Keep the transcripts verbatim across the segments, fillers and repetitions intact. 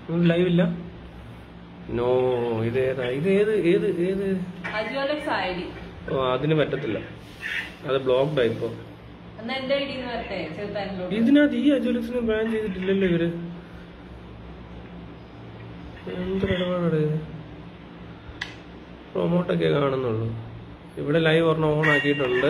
Live ഇല്ല. No, ഇത് ഏതാ? ഇത് ഏത് ഏത് ഏത്? ഓ, അതിന് പറ്റത്തില്ല, അത് ബ്ലോക്ക്ഡ് ആയിപ്പോ. ഇതിനകത്ത് ഈ അജോലിക്സിനെ ബാൻ ചെയ്തിട്ടില്ലല്ലോ ഇവര്. എന്തൊരിടപാടാണ് ഇത്? പ്രൊമോട്ടൊക്കെ കാണുന്നുള്ളൂ. ഇവിടെ ലൈവ് ഒരെണ്ണം ഓൺ ആക്കിയിട്ടുണ്ട്.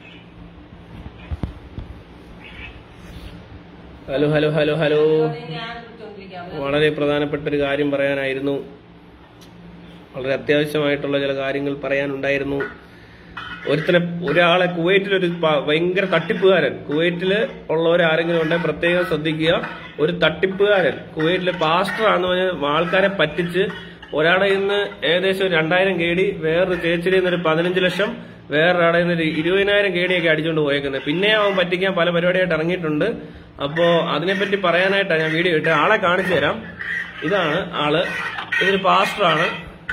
ഹലോ ഹലോ ഹലോ ഹലോ വളരെ പ്രധാനപ്പെട്ട ഒരു കാര്യം പറയാനായിരുന്നു. വളരെ അത്യാവശ്യമായിട്ടുള്ള ചില കാര്യങ്ങൾ പറയാനുണ്ടായിരുന്നു. ഒരുത്തനെ ഒരാളെ കുവൈറ്റിലൊരു ഭയങ്കര തട്ടിപ്പുകാരൻ, കുവൈറ്റില് ഉള്ളവരാരെങ്കിലും ഉണ്ടെങ്കിൽ പ്രത്യേകം ശ്രദ്ധിക്കുക. ഒരു തട്ടിപ്പുകാരൻ കുവൈറ്റിലെ പാസ്റ്ററാന്ന് പറഞ്ഞ ആൾക്കാരെ പറ്റിച്ച് ഒരാടെ നിന്ന് ഏകദേശം രണ്ടായിരം കേടി, വേറൊരു ചേച്ചിയിൽ നിന്നൊരു പതിനഞ്ച് ലക്ഷം, വേറൊരാടെ നിന്ന് ഒരു ഇരുപതിനായിരം കേടിയൊക്കെ അടിച്ചുകൊണ്ട് പോയേക്കുന്നത്. പിന്നെ അവൻ പറ്റിക്കാൻ പല പരിപാടിയായിട്ട് ഇറങ്ങിയിട്ടുണ്ട്. അപ്പോ അതിനെപ്പറ്റി പറയാനായിട്ടാണ് ഞാൻ വീഡിയോ ഇട്ട്. ആളെ കാണിച്ചു തരാം. ഇതാണ് ആള്. ഇതൊരു പാസ്റ്ററാണ്.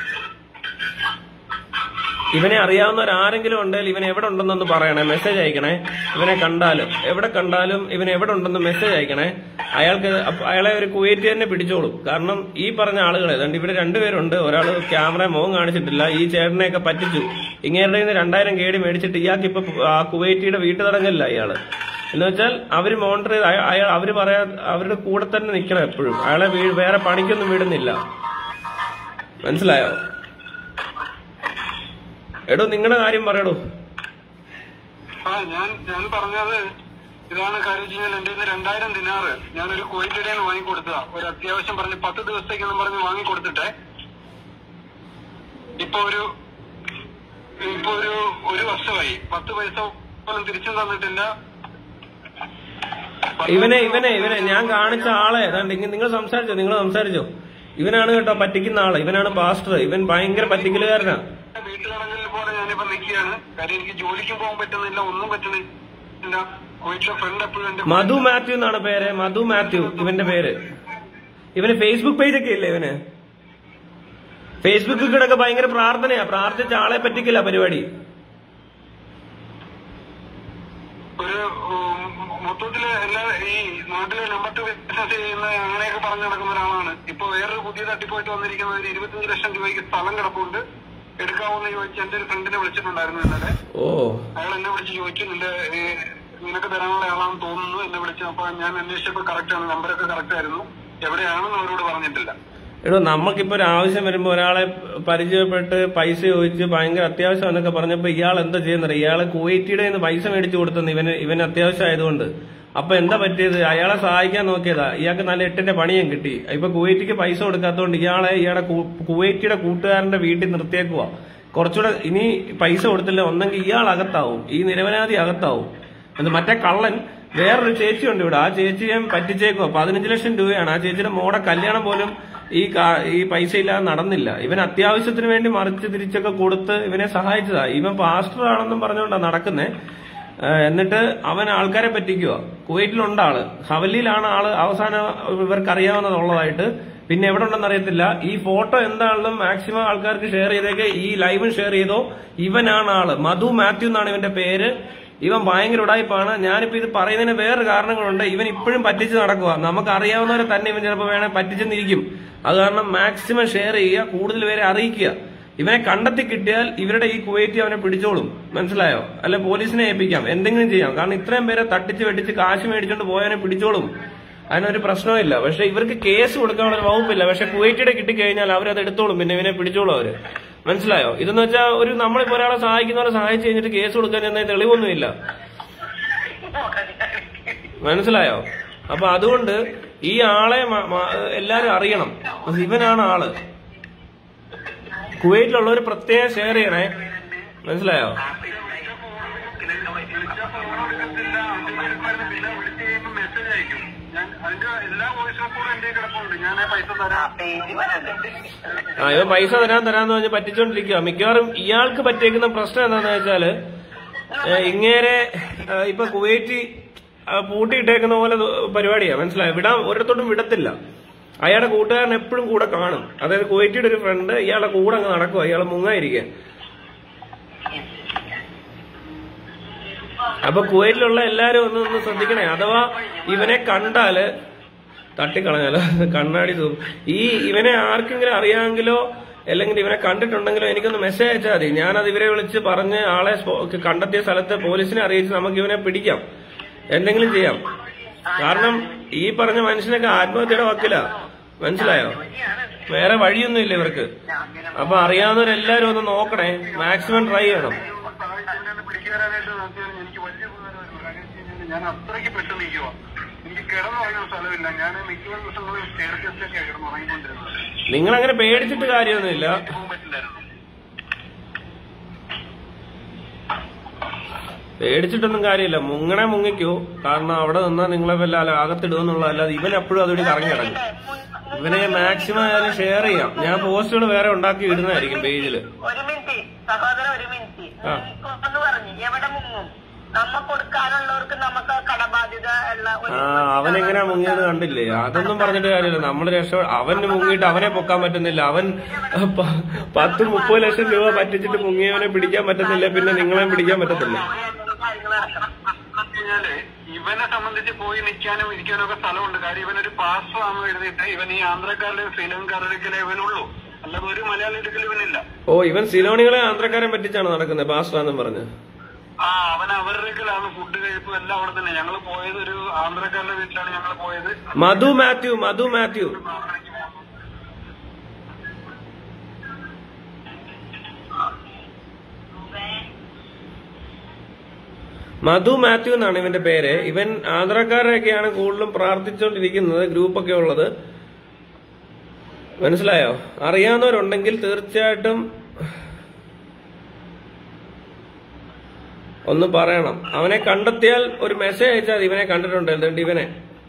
ഇവനെ അറിയാവുന്നവരാരെങ്കിലും ഉണ്ടെങ്കിൽ ഇവൻ എവിടെ ഉണ്ടെന്നൊന്ന് പറയണേ, മെസ്സേജ് അയക്കണേ. ഇവനെ കണ്ടാലും എവിടെ കണ്ടാലും ഇവൻ എവിടെ ഉണ്ടെന്ന് മെസ്സേജ് അയക്കണേ. അയാൾക്ക് അയാളെ ഒരു കുവൈറ്റ് തന്നെ പിടിച്ചോളും. കാരണം ഈ പറഞ്ഞ ആളുകളെ രണ്ട് ഇവിടെ രണ്ടുപേരുണ്ട്. ഒരാൾ ക്യാമറ മുഖം കാണിച്ചിട്ടില്ല. ഈ ചേട്ടനെയൊക്കെ പറ്റിച്ചു. ഇങ്ങേരുടെ നിന്ന് രണ്ടായിരം കേടി മേടിച്ചിട്ട് ഇയാൾക്ക് ഇപ്പൊ ആ കുവൈറ്റിയുടെ വീട്ടു തടങ്കലില്ല ഇയാള്. എന്ന് വെച്ചാൽ അവര് മോണിറ്റർ ചെയ്ത് അയാൾ അവര് പറയാ അവരുടെ കൂടെ തന്നെ നിക്കണം എപ്പോഴും. അയാളെ വേറെ പണിക്കൊന്നും വിടുന്നില്ല. മനസ്സിലായോ? എടോ നിങ്ങളുടെ കാര്യം പറയടോ. ആ ഞാൻ ഞാൻ പറഞ്ഞത് ഇതാണ് കാര്യം. എന്റെ ഇന്ന് രണ്ടായിരം ദിനാറ് ഞാനൊരു കുവൈറ്റിടെ വാങ്ങിക്കൊടുത്തതാ. ഒരു അത്യാവശ്യം പറഞ്ഞ് പത്ത് ദിവസത്തേക്കെന്നും പറഞ്ഞ് വാങ്ങിക്കൊടുത്തിട്ടെ ഇപ്പൊ ഒരു ഇപ്പൊ ഒരു ഒരു വർഷമായി. പത്ത് പൈസ പോലും തിരിച്ചു തന്നിട്ടില്ല. ഇവനെ ഇവനെ ഇവനെ ഞാൻ കാണിച്ച ആളെ നിങ്ങൾ സംസാരിച്ചോ നിങ്ങൾ സംസാരിച്ചോ ഇവനാണ് കേട്ടോ പറ്റിക്കുന്ന ആള്. ഇവനാണ് പാസ്റ്റർ. ഇവൻ ഭയങ്കര പറ്റിക്കലുകാരനാ. വീട്ടിലിറങ്ങലിൽ പോലെ ഞാനിപ്പോ നിൽക്കുകയാണ്. കാര്യം എനിക്ക് ജോലിക്ക് പോകാൻ പറ്റുന്നില്ല, ഒന്നും പറ്റുന്നില്ല. വീട്ടിലെ ഫ്രണ്ട് എപ്പോഴും മധു മാത്യു എന്നാണ് പേര്. മധു മാത്യു ഇവന്റെ പേര്. ഇവന് ഫേസ്ബുക്ക് പേജൊക്കെ ഇല്ലേ ഇവന്? ഫേസ്ബുക്കിൽ കൂടെ ഒക്കെ ഭയങ്കര പ്രാർത്ഥനയാ. പ്രാർത്ഥിച്ച ആളെ പറ്റിക്കില്ല പരിപാടി. ഒരു മൊത്തത്തില് എല്ലാ ഈ നാട്ടിലെ നമ്പർ ടു ബിസിനസ് ചെയ്യുന്ന അങ്ങനെയൊക്കെ പറഞ്ഞു നടക്കുന്ന ഒരാളാണ്. ഇപ്പൊ വേറൊരു പുതിയ തട്ടിപ്പായിട്ട് വന്നിരിക്കുന്ന ഒരു ഇരുപത്തിയഞ്ച് ലക്ഷം രൂപയ്ക്ക് സ്ഥലം കിടപ്പുണ്ട്, എടുക്കാവുന്ന ചോദിച്ചു. എന്റെ ഒരു ഫ്രണ്ടിനെ വിളിച്ചിട്ടുണ്ടായിരുന്നു ഇന്നലെ. അയാൾ എന്നെ വിളിച്ച് ചോദിച്ചു, നിന്റെ നിനക്ക് തരാനുള്ള ആളാണെന്ന് തോന്നുന്നു. എന്നെ വിളിച്ചു. അപ്പൊ ഞാൻ അന്വേഷിച്ചപ്പോ കറക്റ്റ് ആണ്, നമ്പറൊക്കെ കറക്റ്റ് ആയിരുന്നു. എവിടെയാണെന്ന് അവരോട് പറഞ്ഞിട്ടില്ല. എടോ നമുക്കിപ്പോ ഒരു ആവശ്യം വരുമ്പോ ഒരാളെ പരിചയപ്പെട്ട് പൈസ ചോദിച്ച് ഭയങ്കര അത്യാവശ്യം എന്നൊക്കെ പറഞ്ഞപ്പോ ഇയാൾ എന്താ ചെയ്യുന്നത്? ഇയാളെ കുവൈറ്റിയുടെ നിന്ന് പൈസ മേടിച്ചു കൊടുത്തെന്ന് ഇവന് ഇവന് അത്യാവശ്യം ആയതുകൊണ്ട്. അപ്പൊ എന്താ പറ്റിയത്? അയാളെ സഹായിക്കാൻ നോക്കിയതാ. ഇയാൾക്ക് നല്ല എട്ടിന്റെ പണിയും കിട്ടി. ഇപ്പൊ കുവൈറ്റിക്ക് പൈസ കൊടുക്കാത്തതുകൊണ്ട് ഇയാളെ ഇയാളെ കുവൈറ്റിയുടെ കൂട്ടുകാരന്റെ വീട്ടിൽ നിർത്തിയേക്കുക. കുറച്ചുകൂടെ ഇനി പൈസ കൊടുത്തില്ല ഒന്നെങ്കിൽ ഇയാൾ അകത്താവും, ഈ നിരപരാധി അകത്താവും. അത് മറ്റേ കള്ളൻ വേറൊരു ചേച്ചിയുണ്ട് ഇവിടെ. ആ ചേച്ചിയെ പറ്റിച്ചേക്കുക. പതിനഞ്ച് ലക്ഷം രൂപയാണ്. ആ ചേച്ചിയുടെ മോടെ കല്യാണം പോലും ഈ ഈ പൈസ ഇല്ലാതെ നടന്നില്ല. ഇവൻ അത്യാവശ്യത്തിന് വേണ്ടി മറിച്ച് തിരിച്ചൊക്കെ കൊടുത്ത് ഇവനെ സഹായിച്ചതാ. ഇവൻ പാസ്റ്റർ ആണെന്നും പറഞ്ഞുകൊണ്ടാ നടക്കുന്നേ. എന്നിട്ട് അവൻ ആൾക്കാരെ പറ്റിക്കുക. കുവൈറ്റിലുണ്ട് ആള്, ഹവലിയിലാണ് ആള്. അവസാനം ഇവർക്ക് അറിയാവുന്നതുള്ളതായിട്ട് പിന്നെ എവിടെ ഉണ്ടെന്ന് അറിയത്തില്ല. ഈ ഫോട്ടോ എന്താണെന്നും മാക്സിമം ആൾക്കാർക്ക് ഷെയർ ചെയ്തേക്ക്. ഈ ലൈവും ഷെയർ ചെയ്തോ. ഇവനാണ് ആള്. മധു മാത്യു എന്നാണ് ഇവന്റെ പേര്. ഇവൻ ഭയങ്കര ഉടായ്പാണ്. ഞാനിപ്പോ ഇത് പറയുന്നതിന് വേറെ കാരണങ്ങളുണ്ട്. ഇവൻ ഇപ്പോഴും പറ്റിച്ച് നടക്കുക. നമുക്ക് അറിയാവുന്നവരെ തന്നെ ഇവൻ ചിലപ്പോൾ വേണേൽ പറ്റിച്ചെന്നിരിക്കും. അത് കാരണം മാക്സിമം ഷെയർ ചെയ്യുക, കൂടുതൽ പേരെ അറിയിക്കുക. ഇവനെ കണ്ടെത്തി കിട്ടിയാൽ ഇവരുടെ ഈ കുവൈറ്റി അവനെ പിടിച്ചോളും. മനസ്സിലായോ? അല്ല പോലീസിനെ ഏൽപ്പിക്കാം, എന്തെങ്കിലും ചെയ്യാം. കാരണം ഇത്രയും പേരെ തട്ടിച്ച് വെട്ടിച്ച് കാശ് മേടിച്ചോണ്ട് പോയവനെ പിടിച്ചോളും. അതിനൊരു പ്രശ്നമില്ല. പക്ഷെ ഇവർക്ക് കേസ് കൊടുക്കാനുള്ള വകുപ്പില്ല. പക്ഷെ കുവൈറ്റിയുടെ കിട്ടിക്കഴിഞ്ഞാൽ അവരത് എടുത്തോളും. പിന്നെ ഇവനെ പിടിച്ചോളും അവര്. മനസ്സിലായോ? ഇതെന്ന് വെച്ചാൽ ഒരു നമ്മളിപ്പോ ഒരാളെ സഹായിക്കുന്നവരെ സഹായിച്ചു കഴിഞ്ഞിട്ട് കേസ് കൊടുക്കാൻ ചെന്ന തെളിവൊന്നുമില്ല. മനസ്സിലായോ? അപ്പൊ അതുകൊണ്ട് ഈ ആളെ എല്ലാരും അറിയണം. ഇവനാണ് ആള്. കുവൈറ്റിലുള്ളവർ പ്രത്യേകം ഷെയർ ചെയ്യണേ. മനസ്സിലായോ? ആ ഇവ പൈസ തരാൻ തരാന്ന് പറഞ്ഞ് പറ്റിച്ചോണ്ടിരിക്കുക. മിക്കവാറും ഇയാൾക്ക് പറ്റിയേക്കുന്ന പ്രശ്നം എന്താന്ന് വെച്ചാല് ഇങ്ങേരെ ഇപ്പൊ കുവൈറ്റി പൂട്ടിയിട്ടേക്കുന്ന പോലെ പരിപാടിയാ. മനസ്സിലായോ? വിടാൻ ഒരിടത്തോട്ടും വിടത്തില്ല. അയാളുടെ കൂട്ടുകാരൻ എപ്പോഴും കൂടെ കാണും. അതായത് കുവൈറ്റിയുടെ ഒരു ഫ്രണ്ട് ഇയാളുടെ കൂടെ അങ്ങ് നടക്കുക. ഇയാളെ മുങ്ങായിരിക്കാൻ. അപ്പൊ കുവൈറ്റിലുള്ള എല്ലാരും ഒന്ന് ഒന്ന് ശ്രദ്ധിക്കണേ. അഥവാ ഇവനെ കണ്ടാല് തട്ടിക്കളഞ്ഞാലോ കണ്ണാടി തൂക്കും. ഈ ഇവനെ ആർക്കെങ്കിലും അറിയാമെങ്കിലോ അല്ലെങ്കിൽ ഇവനെ കണ്ടിട്ടുണ്ടെങ്കിലോ എനിക്കൊന്ന് മെസ്സേജ് അയച്ചാൽ മതി. ഞാനത് ഇവരെ വിളിച്ച് പറഞ്ഞ് ആളെ കണ്ടെത്തിയ സ്ഥലത്തെ പോലീസിനെ അറിയിച്ച് നമുക്ക് ഇവനെ പിടിക്കാം, എന്തെങ്കിലും ചെയ്യാം. കാരണം ഈ പറഞ്ഞ മനുഷ്യനൊക്കെ ആത്മഹത്യയുടെ വക്കില, മനസ്സിലായോ? വേറെ വഴിയൊന്നുമില്ല ഇവർക്ക്. അപ്പൊ അറിയാവുന്നവരെല്ലാരും ഒന്ന് നോക്കണേ, മാക്സിമം ട്രൈ ചെയ്യണം. ഞാൻ അത്രയ്ക്ക് പെട്ടെന്ന് നിൽക്കുക, എനിക്ക് കിടന്നുറങ്ങുന്ന സ്ഥലമില്ല. ഞാൻ മിക്കവാറും ദിവസങ്ങളിൽ സ്റ്റേർക്കേസിലൊക്കെ കിടന്നുറങ്ങിക്കൊണ്ടിരുന്നത്. നിങ്ങൾ അങ്ങനെ പേടിച്ചിട്ട് കാര്യമൊന്നുമില്ല, പേടിച്ചിട്ടൊന്നും കാര്യമില്ല. മുങ്ങണേ മുങ്ങിക്കോ, കാരണം അവിടെ നിന്നാൽ നിങ്ങളെ വല്ല അകത്തിടുമെന്നുള്ള, അല്ലാതെ ഇവൻ എപ്പോഴും അതുവഴി കറങ്ങി കിടക്കും. ഇവനെ മാക്സിമം ആയാലും ഷെയർ ചെയ്യാം. ഞാൻ പോസ്റ്റുകൾ വേറെ ഉണ്ടാക്കി ഇടുന്നതായിരിക്കും പേജില്. ഒരു മിനിറ്റ് സഹോദര, ഒരു മിനിറ്റ് ഒന്ന് പറഞ്ഞു. എവിടെ മുങ്ങും? നമ്മ കൊടുക്കാനുള്ളവർക്ക് നമുക്ക് കടബാധ്യത ഉള്ള. ആ അവനെങ്ങനെയാ മുങ്ങിയത് കണ്ടില്ലേ? അതൊന്നും പറഞ്ഞിട്ട് കാര്യമില്ല. നമ്മള് രക്ഷ അവന് മുങ്ങിയിട്ട് അവനെ പൊക്കാൻ പറ്റുന്നില്ല. അവൻ പത്ത് മുപ്പത് ലക്ഷം രൂപ പറ്റിച്ചിട്ട് മുങ്ങിയവനെ പിടിക്കാൻ പറ്റുന്നില്ല, പിന്നെ നിങ്ങളെ പിടിക്കാൻ പറ്റത്തില്ല. ഇവനെ സംബന്ധിച്ച് പോയി നിൽക്കാനും ഇരിക്കാനും ഒക്കെ സ്ഥലമുണ്ട്. കാര്യം ഇവനൊരു പാസ് ആണെന്ന് എഴുതിയിട്ട് ഇവൻ ഈ ആന്ധ്രക്കാരുടെയും ശ്രീലങ്കക്കാരുടെ ഇവനുള്ളൂ, അല്ലാതെ ഒരു മലയാളി എടുക്കൽ ഇവനില്ല. ഓ ഇവൻ സിലോണികളെ ആന്ധ്രക്കാരൻ പറ്റിച്ചാണ് നടക്കുന്നത്, പാസ്റ്റാന്നും പറഞ്ഞ്. ആ അവൻ അവരുടെയാണ് ഫുഡ് കഴിപ്പും എല്ലാം അവിടെ തന്നെ. ഞങ്ങള് പോയത് ഒരു ആന്ധ്രക്കാരുടെ വീട്ടിലാണ് ഞങ്ങൾ പോയത്. മധു മാത്യു മധു മാത്യു മധു മാത്യു എന്നാണ് ഇവന്റെ പേര്. ഇവൻ ആന്ധ്രക്കാരെയൊക്കെയാണ് കൂടുതലും പ്രാർത്ഥിച്ചുകൊണ്ടിരിക്കുന്നത്, ഗ്രൂപ്പൊക്കെ ഉള്ളത്, മനസ്സിലായോ? അറിയാവുന്നവരുണ്ടെങ്കിൽ തീർച്ചയായിട്ടും ഒന്ന് പറയണം. അവനെ കണ്ടെത്തിയാൽ ഒരു മെസ്സേജ് അയച്ചാൽ ഇവനെ കണ്ടിട്ടുണ്ട്. എന്നിട്ട് ഇവനെ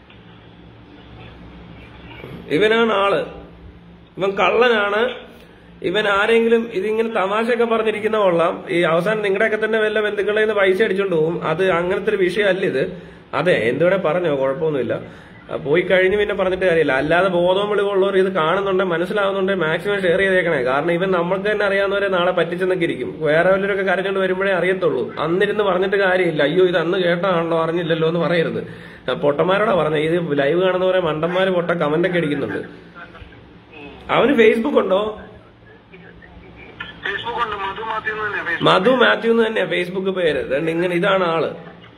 ഇവനാണ് ആള്, ഇവൻ കള്ളനാണ്. ഇവൻ ആരെങ്കിലും ഇതിങ്ങനെ തമാശയൊക്കെ പറഞ്ഞിരിക്കുന്ന കൊള്ളാം. ഈ അവസാനം നിങ്ങളുടെയൊക്കെ തന്നെ വല്ല ബന്ധുക്കളിൽ നിന്ന് പൈസ അടിച്ചോണ്ട് പോകും. അത് അങ്ങനത്തെ ഒരു വിഷയമല്ല ഇത്. അതെ എന്തുകൂടെ പറഞ്ഞോ, കുഴപ്പമൊന്നുമില്ല. പോയി കഴിഞ്ഞ് പിന്നെ പറഞ്ഞിട്ട് കാര്യമില്ല. അല്ലാതെ ബോധവും വെളിവുള്ളവർ ഇത് കാണുന്നുണ്ടെ മനസ്സിലാവുന്നുണ്ടെ മാക്സിമം ഷെയർ ചെയ്തേക്കണേ. കാരണം ഇവൻ നമുക്ക് തന്നെ അറിയാവുന്നവരെ നാളെ പറ്റിച്ചെന്നൊക്കെ ഇരിക്കും. വേറെ വല്ലവരൊക്കെ കരഞ്ഞോണ്ട് വരുമ്പോഴേ അറിയത്തുള്ളൂ. അന്നിരുന്ന് പറഞ്ഞിട്ട് കാര്യമില്ല. അയ്യോ ഇത് അന്ന് കേട്ടാണല്ലോ അറിഞ്ഞില്ലല്ലോ എന്ന് പറയരുത്. പൊട്ടന്മാരോടാ പറഞ്ഞത്. ഇത് ലൈവ് കാണുന്നവരെ മണ്ടന്മാര് പൊട്ട കമന്റ് ഒക്കെ അടിക്കുന്നുണ്ട്. അവന് ഫേസ്ബുക്ക് ഉണ്ടോ? മധു മാത്യു എന്ന് തന്നെയാ ഫേസ്ബുക്ക് പേര്. ഇങ്ങനെ ഇതാണ് ആള്.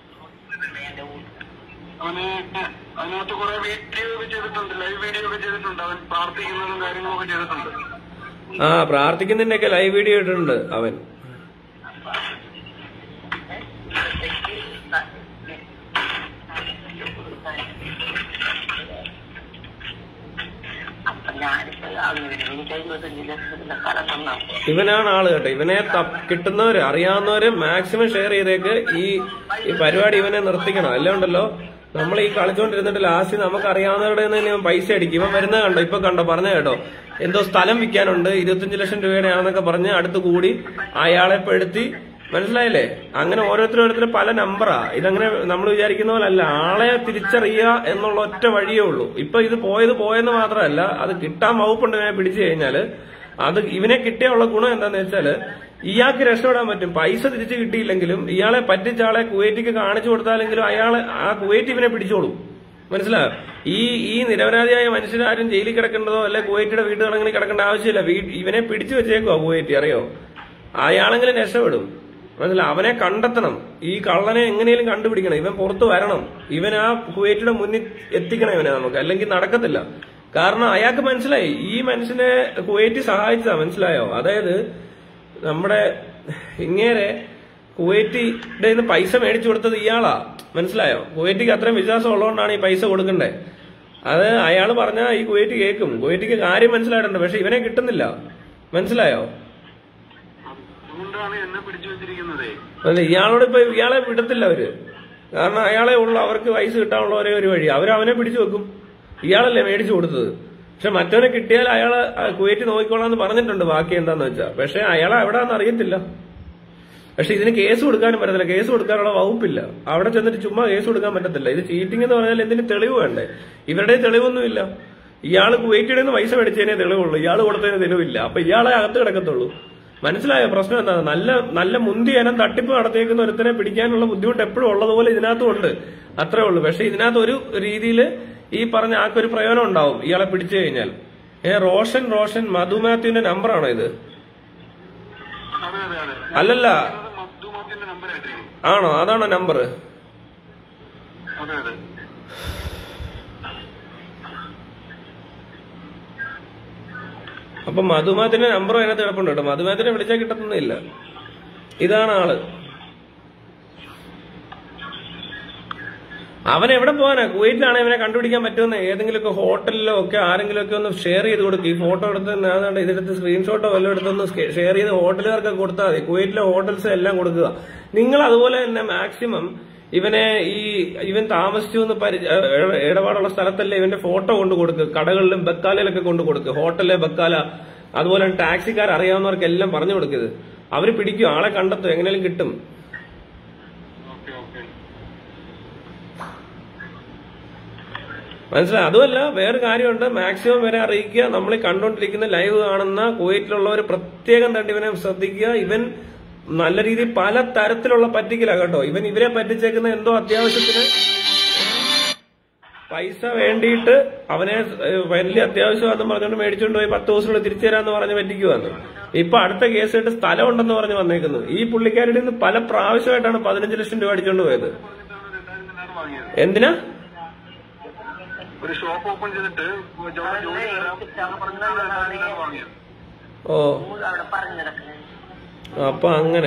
അതിനകത്ത് കുറെ വീഡിയോ ഒക്കെ ചെയ്തിട്ടുണ്ട്, ലൈവ് വീഡിയോ ഒക്കെ ചെയ്തിട്ടുണ്ട്. അവൻ പ്രാർത്ഥിക്കുന്നതും കാര്യങ്ങളൊക്കെ ചെയ്തിട്ടുണ്ട്. ആ പ്രാർത്ഥിക്കുന്നതിന്റെ ഒക്കെ ലൈവ് വീഡിയോ ഇട്ടിട്ടുണ്ട് അവൻ. ഇവനാണ് ആള് കേട്ടോ. ഇവനെ കിട്ടുന്നവര് അറിയാവുന്നവര് മാക്സിമം ഷെയർ ചെയ്തേക്ക്. ഈ ഈ പരിപാടി ഇവനെ നിർത്തിക്കണം. അല്ലേ ഉണ്ടല്ലോ നമ്മൾ ഈ കളിച്ചോണ്ടിരുന്നിട്ട് ലാസ്റ്റ് നമുക്ക് അറിയാവുന്നവരുടെ തന്നെ പൈസ അടിക്കും. ഇവൻ വരുന്നത് കണ്ടോ, ഇപ്പൊ കണ്ടോ, പറഞ്ഞ കേട്ടോ, എന്തോ സ്ഥലം വിൽക്കാനുണ്ട് ഇരുപത്തിയഞ്ച് ലക്ഷം രൂപയുടെ ആണെന്നൊക്കെ പറഞ്ഞ് അടുത്ത് കൂടി അയാളെ പെടുത്തി. മനസ്സിലായില്ലേ? അങ്ങനെ ഓരോരുത്തരും ഓരോരുത്തരും പല നമ്പറാ. ഇതങ്ങനെ നമ്മൾ വിചാരിക്കുന്ന പോലെ അല്ല. ആളെ തിരിച്ചറിയുക എന്നുള്ള ഒറ്റ വഴിയേ ഉള്ളൂ. ഇപ്പൊ ഇത് പോയത് പോയെന്ന് മാത്രമല്ല, അത് കിട്ടാൻ വകുപ്പുണ്ട്. ഇവനെ പിടിച്ചു കഴിഞ്ഞാല് അത് ഇവനെ കിട്ടിയുള്ള ഗുണം എന്താന്ന് വെച്ചാല് ഇയാൾക്ക് രക്ഷപ്പെടാൻ പറ്റും. പൈസ തിരിച്ചു കിട്ടിയില്ലെങ്കിലും ഇയാളെ പറ്റിച്ച ആളെ കുവൈറ്റിക്ക് കാണിച്ചു കൊടുത്താലെങ്കിലും അയാളെ ആ കുവൈറ്റ് ഇവനെ പിടിച്ചോളും. മനസ്സിലായോ? ഈ ഈ നിരപരാധിയായ മനുഷ്യരാരും ജയിലിൽ കിടക്കേണ്ടതോ അല്ലെ കുവൈറ്റിയുടെ വീട്ടുകളെങ്കിലും കിടക്കേണ്ട ആവശ്യമില്ല. ഇവനെ പിടിച്ചു വെച്ചേക്കോ കുവൈറ്റ്, അറിയോ? അയാളെങ്കിലും രക്ഷപ്പെടും. മനസ്സിലായി? അവനെ കണ്ടെത്തണം. ഈ കള്ളനെ എങ്ങനെയും കണ്ടുപിടിക്കണം. ഇവൻ പുറത്തു വരണം. ഇവൻ ആ കുവൈറ്റിയുടെ മുന്നിൽ എത്തിക്കണം ഇവനെ നമുക്ക്, അല്ലെങ്കിൽ നടക്കത്തില്ല. കാരണം അയാൾക്ക് മനസ്സിലായി ഈ മനുഷ്യനെ കുവൈറ്റ് സഹായിച്ചതാ. മനസ്സിലായോ? അതായത് നമ്മുടെ ഇങ്ങേരെ കുവൈറ്റിയുടെ നിന്ന് പൈസ മേടിച്ചു കൊടുത്തത് ഇയാളാ. മനസ്സിലായോ? കുവൈറ്റിക്ക് അത്രയും വിശ്വാസം ഉള്ളതുകൊണ്ടാണ് ഈ പൈസ കൊടുക്കണ്ടേ. അത് അയാൾ പറഞ്ഞാൽ ഈ കുവൈറ്റ് കേൾക്കും. കുവൈറ്റിക്ക് കാര്യം മനസ്സിലായിട്ടുണ്ട്. പക്ഷെ ഇവനെ കിട്ടുന്നില്ല. മനസ്സിലായോ? അല്ല ഇയാളോട് ഇപ്പൊ ഇയാളെ വിടത്തില്ല അവര്. കാരണം അയാളെ ഉള്ളു അവർക്ക് പൈസ കിട്ടാനുള്ള ഒരേ ഒരു വഴി. അവർ അവനെ പിടിച്ചു വെക്കും. ഇയാളല്ലേ മേടിച്ചു കൊടുത്തത്. പക്ഷെ മറ്റവനെ കിട്ടിയാൽ അയാളെ കുവൈറ്റ് നോക്കിക്കോളാന്ന് പറഞ്ഞിട്ടുണ്ട്. ബാക്കി എന്താന്ന് വെച്ചാ. പക്ഷെ അയാളെ എവിടാന്ന് അറിയത്തില്ല. പക്ഷെ ഇതിന് കേസ് കൊടുക്കാനും പറ്റത്തില്ല. കേസ് കൊടുക്കാനുള്ള വകുപ്പില്ല. അവിടെ ചെന്നിട്ട് ചുമ്മാ കേസ് കൊടുക്കാൻ പറ്റത്തില്ല. ഇത് ചീറ്റിംഗ് എന്ന് പറഞ്ഞാൽ എന്തിന് തെളിവ് വേണ്ടേ? ഇവരുടെ തെളിവൊന്നുമില്ല. ഇയാള് കുവൈറ്റിൽ നിന്ന് പൈസ മേടിച്ചതിനെ തെളിവുള്ളൂ. ഇയാൾ കൊടുത്തതിന് തെളിവില്ല. അപ്പൊ ഇയാളെ അകത്ത് കിടക്കത്തുള്ളൂ. മനസ്സിലായോ പ്രശ്നം എന്താ? നല്ല നല്ല മുന്തി ഇനം തട്ടിപ്പ് നടത്തിയേക്കുന്ന ഒരുത്തനെ പിടിക്കാനുള്ള ബുദ്ധിമുട്ട് എപ്പോഴും ഉള്ളതുപോലെ ഇതിനകത്തും ഉണ്ട്. അത്രേ ഉള്ളൂ. പക്ഷെ ഇതിനകത്ത് ഒരു രീതിയിൽ ഈ പറഞ്ഞ ആൾക്കൊരു പ്രയോജനം ഉണ്ടാവും ഇയാളെ പിടിച്ചു കഴിഞ്ഞാൽ. ഏ റോഷൻ റോഷൻ മധു മാത്യുവിന്റെ നമ്പറാണോ ഇത്? അല്ലല്ല, ആണോ? അതാണോ നമ്പർ? അപ്പൊ മധുമാത്തിന്റെ നമ്പറും അതിനകത്ത് കിടപ്പുണ്ട് കേട്ടോ. മധുമാത്തിനെ വിളിച്ചാൽ കിട്ടത്തൊന്നുമില്ല. ഇതാണ് ആള്. അവൻ എവിടെ പോകാനാ? കുവൈറ്റിലാണ് ഇവനെ കണ്ടുപിടിക്കാൻ പറ്റുമെന്ന്. ഏതെങ്കിലുമൊക്കെ ഹോട്ടലിലോ ഒക്കെ ആരെങ്കിലും ഒക്കെ ഒന്ന് ഷെയർ ചെയ്ത് കൊടുക്കും. ഈ ഫോട്ടോ എടുത്ത് അതാണ്ട് ഇതിനകത്ത് സ്ക്രീൻഷോട്ടോ വല്ലതും എടുത്തൊന്ന് ഷെയർ ചെയ്ത് ഹോട്ടലുകാർക്കൊക്കെ കൊടുത്താൽ മതി. കുവൈറ്റിലെ ഹോട്ടൽസ് എല്ലാം കൊടുക്കുക. നിങ്ങൾ അതുപോലെ തന്നെ മാക്സിമം ഇവനെ ഈ ഇവൻ താമസിച്ചു എന്ന് പരിചയ ഇടപാടുള്ള സ്ഥലത്തല്ലേ ഇവന്റെ ഫോട്ടോ കൊണ്ട് കൊടുക്കുക. കടകളിലും ബക്കാലയിലൊക്കെ കൊണ്ട് കൊടുക്കുക. ഹോട്ടലിലെ ബക്കാല, അതുപോലെ ടാക്സിക്കാർ അറിയാവുന്നവർക്ക് എല്ലാം പറഞ്ഞു കൊടുക്കരുത്. അവര് പിടിക്കും, ആളെ കണ്ടെത്തും, എങ്ങനെയും കിട്ടും. മനസ്സിലായി? അതുമല്ല, വേറെ കാര്യമുണ്ട്. മാക്സിമം വരെ അറിയിക്കുക. നമ്മൾ കണ്ടുകൊണ്ടിരിക്കുന്ന ലൈവ് കാണുന്ന കുവൈറ്റിലുള്ളവർ പ്രത്യേകം തന്നെ ഇവനെ ശ്രദ്ധിക്കുക. ഇവൻ നല്ല രീതിയിൽ പല തരത്തിലുള്ള പറ്റിക്കല കേട്ടോ. ഇവൻ ഇവരെ പറ്റിച്ചേക്കുന്ന എന്തോ അത്യാവശ്യത്തിന് പൈസ വേണ്ടിയിട്ട് അവനെ വലിയ അത്യാവശ്യമാണെന്ന് പറഞ്ഞുകൊണ്ട് മേടിച്ചുകൊണ്ട് പോയി പത്ത് ദിവസത്തിനുള്ളിൽ തിരിച്ചു തരാന്ന് പറഞ്ഞ് പറ്റിക്കുവാന്ന്. ഇപ്പൊ അടുത്ത കേസായിട്ട് സ്ഥലം ഉണ്ടെന്ന് പറഞ്ഞ് വന്നേക്കുന്നത്. ഈ പുള്ളിക്കാരുടെ നിന്ന് പല പ്രാവശ്യമായിട്ടാണ് പതിനഞ്ച് ലക്ഷം രൂപ അടിച്ചോണ്ട് പോയത്. എന്തിനാ? ഒരു ഷോപ്പ് ഓപ്പൺ ചെയ്തിട്ട് ഓ, അപ്പൊ അങ്ങനെ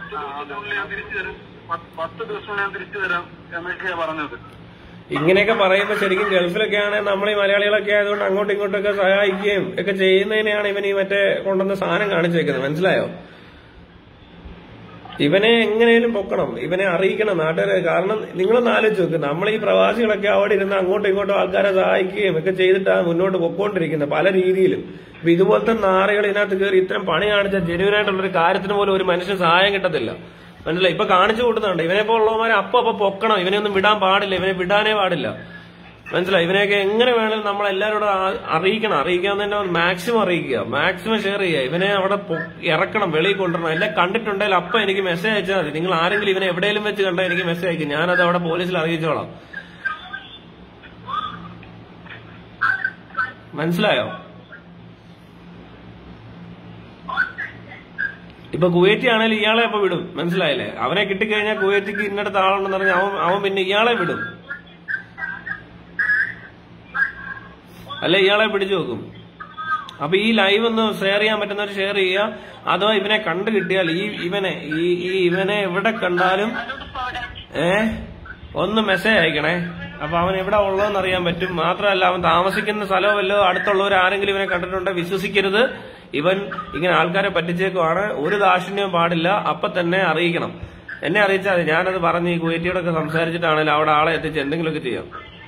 പത്ത് ദിവസം ഞാൻ തിരിച്ചു തരാം എന്നൊക്കെയാ പറഞ്ഞത്. ഇങ്ങനെയൊക്കെ പറയുമ്പോ ശരിക്കും ഗൾഫിലൊക്കെ ആണെങ്കിൽ നമ്മൾ ഈ മലയാളികളൊക്കെ ആയതുകൊണ്ട് അങ്ങോട്ടും ഇങ്ങോട്ടൊക്കെ സഹായിക്കുകയും ഒക്കെ ചെയ്യുന്നതിനെയാണ് ഇവൻ ഈ മറ്റേ കൊണ്ടുവന്ന സാധനം കാണിച്ചേക്കുന്നത്. മനസ്സിലായോ? ഇവനെ എങ്ങനെയും പൊക്കണം, ഇവനെ അറിയിക്കണം നാട്ടുകാരെ. കാരണം നിങ്ങളൊന്ന് ആലോചിച്ച് നോക്ക്, നമ്മൾ ഈ പ്രവാസികളൊക്കെ അവിടെ ഇരുന്ന് അങ്ങോട്ടും ഇങ്ങോട്ടും ആൾക്കാരെ സഹായിക്കുകയും ഒക്കെ ചെയ്തിട്ടാണ് മുന്നോട്ട് പൊക്കോണ്ടിരിക്കുന്നത് പല രീതിയിലും. അപ്പൊ ഇതുപോലത്തെ നാറുകൾ ഇതിനകത്ത് കയറി ഇത്തരം പണി കാണിച്ച ജെനുവിനായിട്ടുള്ളൊരു കാര്യത്തിന് പോലും ഒരു മനുഷ്യന് സഹായം കിട്ടത്തില്ല. മനസ്സിലായി? ഇപ്പൊ കാണിച്ചു കൂട്ടുന്നുണ്ട്. ഇവനെ പോലുള്ളവന്മാരെ അപ്പൊ അപ്പൊ പൊക്കണം. ഇവനെ ഒന്നും വിടാൻ പാടില്ല, ഇവനെ വിടാനേ പാടില്ല. മനസ്സിലായി? ഇവനെയൊക്കെ എങ്ങനെ വേണമെങ്കിലും നമ്മൾ എല്ലാവരോടും അറിയിക്കണം. അറിയിക്കാൻ തന്നെ മാക്സിമം അറിയിക്കുക, മാക്സിമം ഷെയർ ചെയ്യുക. ഇവനെ അവിടെ ഇറക്കണം, വെളിയിൽ കൊണ്ടുവരണം. എല്ലാം കണ്ടിട്ടുണ്ടെങ്കിൽ അപ്പൊ എനിക്ക് മെസ്സേജ് അയച്ചാൽ മതി. നിങ്ങൾ ആരെങ്കിലും ഇവനെ എവിടെയെങ്കിലും വെച്ച് കണ്ടാൽ എനിക്ക് മെസ്സേജ് അയക്കും. ഞാനത് അവിടെ പോലീസിൽ അറിയിച്ചോളാം. മനസ്സിലായോ? ഇപ്പൊ കുവൈറ്റി ആണെങ്കിൽ ഇയാളെ അപ്പൊ വിടും. മനസ്സിലായില്ലേ? അവനെ കിട്ടിക്കഴിഞ്ഞാൽ കുവൈറ്റിക്ക് ഇന്നടത്ത് ആളുണ്ടെന്ന് പറഞ്ഞാൽ അവൻ അവൻ പിന്നെ ഇയാളെ വിടും, അല്ലെ ഇയാളെ പിടിച്ചു വെക്കും. അപ്പൊ ഈ ലൈവ് ഒന്ന് ഷെയർ ചെയ്യാൻ പറ്റുന്നവർ ഷെയർ ചെയ്യുക. അഥവാ ഇവനെ കണ്ടു കിട്ടിയാൽ ഈ ഇവനെ ഈ ഈ ഇവനെ എവിടെ കണ്ടാലും ഏ ഒന്ന് മെസ്സേജ് അയക്കണേ. അപ്പൊ അവൻ എവിടെ ഉള്ളതെന്ന് അറിയാൻ പറ്റും. മാത്രമല്ല, അവൻ താമസിക്കുന്ന സ്ഥലമോ വല്ലോ അടുത്തുള്ളവർ ആരെങ്കിലും ഇവനെ കണ്ടിട്ടുണ്ടെങ്കിൽ വിശ്വസിക്കരുത്. ഇവൻ ഇങ്ങനെ ആൾക്കാരെ പറ്റിച്ചേക്കുവാണ്. ഒരു ദാക്ഷിണ്യവും പാടില്ല. അപ്പൊ തന്നെ അറിയിക്കണം. എന്നെ അറിയിച്ചാൽ മതി. ഞാനത് പറഞ്ഞ് ഈ കുവൈറ്റിയോടൊക്കെ സംസാരിച്ചിട്ടാണെങ്കിലും അവിടെ ആളെ എത്തിച്ച് എന്തെങ്കിലുമൊക്കെ ചെയ്യാം.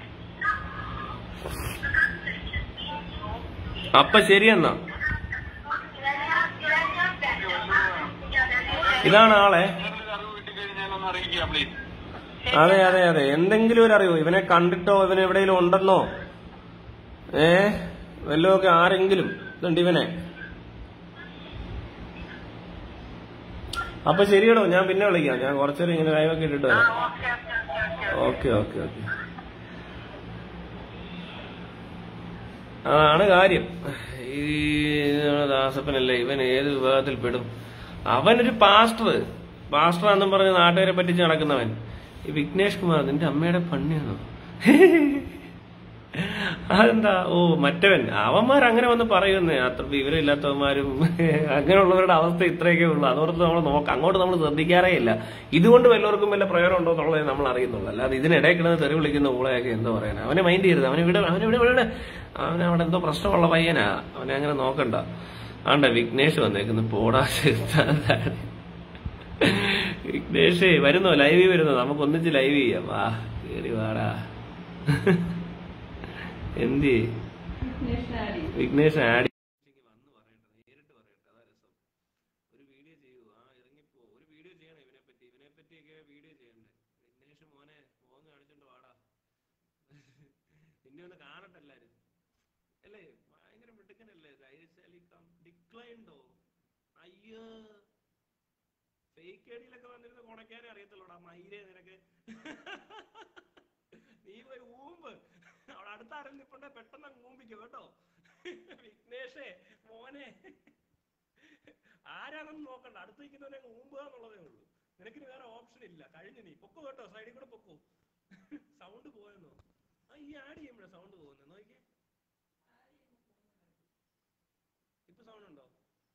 അപ്പൊ ശരിയെന്നാ. ഇതാണ് ആളെ. അതെ അതെ അതെ എന്തെങ്കിലും ഒരു അറിവോ, ഇവനെ കണ്ടിട്ടോ ഇവൻ എവിടെയെങ്കിലും ഉണ്ടെന്നോ ഏ വല്ലതൊക്കെ ആരെങ്കിലും ഇതുണ്ട് ഇവനെ. അപ്പൊ ശരിയടോ, ഞാൻ പിന്നെ വിളിക്കാം. ഞാൻ കുറച്ചേരം ഇങ്ങനെ ലൈവൊക്കെ ഇട്ടിട്ട് വരാം. ഓക്കെ ഓക്കെ ഓക്കെ അതാണ് കാര്യം. ഈ ദാസപ്പനല്ലേ, ഇവൻ ഏത് വിഭാഗത്തിൽ പെടും? അവനൊരു പാസ്റ്റർ പാസ്റ്ററാന്നും പറഞ്ഞ് നാട്ടുകാരെ പറ്റിച്ച് നടക്കുന്നവൻ. ഈ വിഘ്നേഷ് കുമാർ നിന്റെ അമ്മയുടെ പണിയാണോ? അതെന്താ? ഓ മറ്റവൻ. അവന്മാരങ്ങനെ വന്ന് പറയുന്നേ. അത്ര വിവരമില്ലാത്തവന്മാരും അങ്ങനെയുള്ളവരുടെ അവസ്ഥ ഇത്രയൊക്കെ ഉള്ളു. അതോർത്ത് നമ്മൾ നോക്കാം, അങ്ങോട്ട് നമ്മൾ ശ്രദ്ധിക്കാറേ ഇല്ല. ഇതുകൊണ്ട് വല്ലവർക്കും വല്ല പ്രയോജനം ഉണ്ടോ എന്നുള്ളത് നമ്മൾ അറിയുന്നുള്ളൂ. അല്ലാതെ ഇതിനിടയിൽ കിടന്ന് തെറി വിളിക്കുന്ന ഊളയൊക്കെ എന്തോ പറയാനാ. അവനെ മൈൻഡ് ചെയ്യരുത്. അവനെ ഇവിടെ അവനെ ഇവിടെ അവനവിടെ എന്തോ പ്രശ്നമുള്ള പയ്യനാ. അവനെ അങ്ങനെ നോക്കണ്ട. ആണ്ട വിഘ്നേഷ് വന്നേക്കുന്നു. പോടാ വിഘ്നേഷേ വരുന്നോ? ലൈവ് വരുന്നോ? നമുക്ക് ഒന്നിച്ച് ലൈവ് ചെയ്യാം. വാ കേറി വാടാ. എന്ത് വിഘ്നേഷ് ആടി വന്ന് പറയട്ടെ, നേരിട്ട് പറയട്ടെ. അതാ രസം. ഒരു വീഡിയോ ചെയ്യൂ. ആ ഇറങ്ങിപ്പോ ഒരു വീഡിയോ ചെയ്യണം ഇവനെ പറ്റി. ഇവനെ പറ്റിയൊക്കെ വീഡിയോ ചെയ്യണ്ടേ. വിഘ്നേഷ് മോനെ മോൻ കാണിച്ചോണ്ട് വാടാ. പിന്നെ ഒന്ന് കാണട്ടെ എല്ലാരും. അല്ലേ ഭയങ്കര മിടുക്കനല്ലേ? ഡിക്ലൈൻഡോ? അയ്യോ ഫേക്ക് ഐഡിയിലൊക്കെ വന്നിരുന്ന കൊണക്കാരെ അറിയത്തുള്ളൂടാ. മയിലേ നിനക്ക്. നീ പോയി ഊമ്പ്. അവിടെ അടുത്ത ആരും നിപ്പുണ്ടെ പെട്ടെന്ന് അങ്ങ് മൂമ്പിക്കും കേട്ടോ. വിഘ്നേഷേ മോനെ ആരാണെന്ന് നോക്കണ്ട, അടുത്ത് നിൽക്കുന്നവനെ അങ്ങ് ഊമ്പുക എന്നുള്ളതേ ഉള്ളൂ. നിനക്കിന് വേറെ ഓപ്ഷൻ ഇല്ല. കഴിഞ്ഞു, നീ പൊക്കോ കേട്ടോ, സൈഡിൽ കൂടെ പൊക്കോ. സൗണ്ട് പോയെന്നോ? ആ ഈ ആഡ് ചെയ്യുമ്പോഴേ സൗണ്ട് പോകുന്നത് നോക്കിയേ. ഇപ്പൊ സൗണ്ട് ഉണ്ടോ?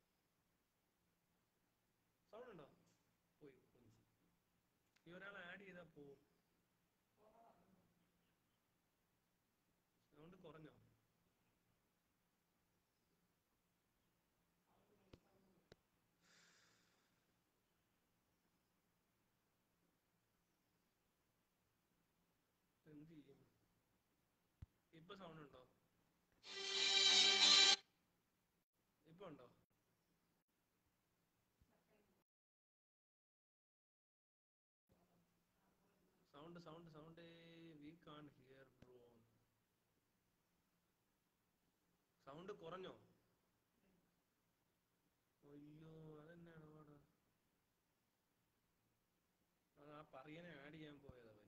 സൗണ്ട് ഉണ്ടോ? പോയി. ഈ ഒരാളെ ആഡ് ചെയ്താ പോവും. സൗണ്ട് കുറഞ്ഞോ? എന്ത് ചെയ്യും? ഇപ്പൊ സൗണ്ട് ഉണ്ടോ? ഇപ്പൊ ഉണ്ടോ? Sound sound sound we can hear bro. Sound കുറഞ്ഞോ? അയ്യോ അതെന്നാണ് പാട്. അത് ആ പറയനെ ആഡ് ചെയ്യാൻ പോയതാ.